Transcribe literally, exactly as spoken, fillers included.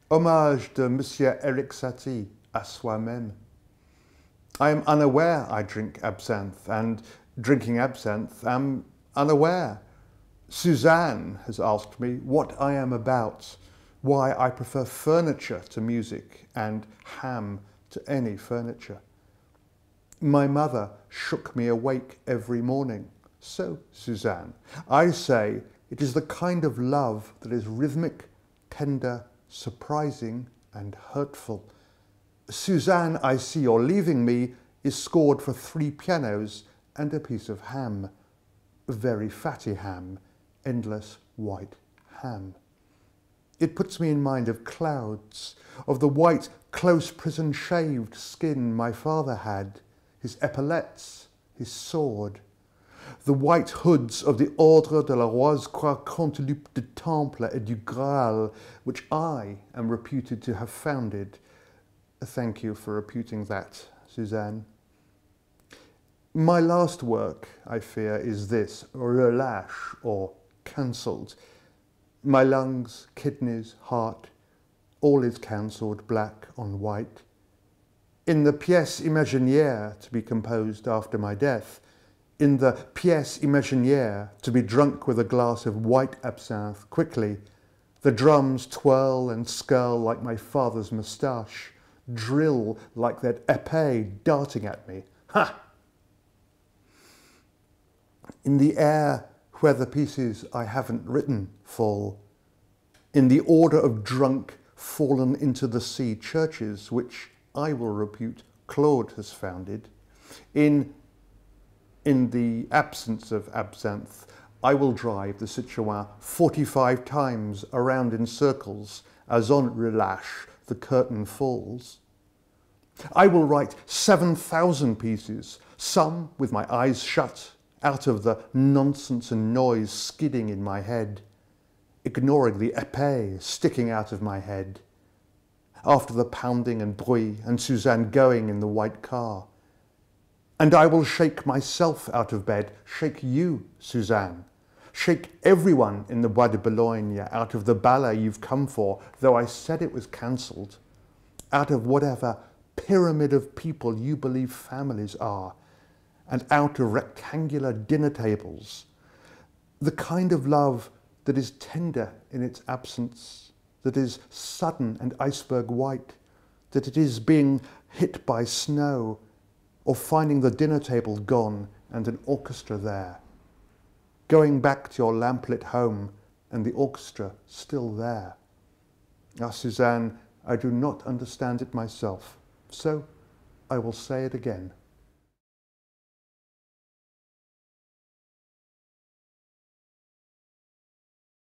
Hommage de Monsieur Eric Satie à soi-même. I am unaware I drink absinthe, and drinking absinthe am unaware. Suzanne has asked me what I am about, why I prefer furniture to music and ham to any furniture. My mother shook me awake every morning. So, Suzanne, I say it is the kind of love that is rhythmic, tender, surprising and hurtful. Suzanne, I see you're leaving me is scored for three pianos and a piece of ham. Very fatty ham, endless white ham. It puts me in mind of clouds, of the white, close prison-shaved skin my father had, his epaulettes, his sword, the white hoods of the Ordre de la Rose Croix Cantilupe du Temple et du Graal, which I am reputed to have founded. Thank you for reputing that, Suzanne. My last work, I fear, is this, relâche, or cancelled. My lungs, kidneys, heart, all is cancelled black on white. In the pièce imaginaire to be composed after my death, in the pièce imaginaire to be drunk with a glass of white absinthe quickly, the drums twirl and skirl like my father's moustache, drill like that épée darting at me. Ha! In the air where the pieces I haven't written fall, in the order of drunk fallen into the sea churches which I will repute Claude has founded, in, in the absence of absinthe, I will drive the Citroën forty-five times around in circles as on relâche the curtain falls. I will write seven thousand pieces, some with my eyes shut, out of the nonsense and noise skidding in my head, ignoring the épée sticking out of my head, after the pounding and bruit and Suzanne going in the white car. And I will shake myself out of bed, shake you, Suzanne, shake everyone in the Bois de Boulogne out of the ballet you've come for, though I said it was cancelled, out of whatever pyramid of people you believe families are, and out of rectangular dinner tables, the kind of love that is tender in its absence, that is sudden and iceberg white, that it is being hit by snow, or finding the dinner table gone and an orchestra there, going back to your lamplit home and the orchestra still there. Ah, Suzanne, I do not understand it myself, so I will say it again.